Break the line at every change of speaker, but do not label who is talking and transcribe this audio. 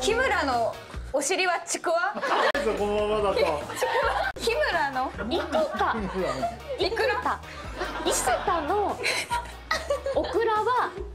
日村のお尻はちくわ。
このままだと。
日村の
生田のオクラは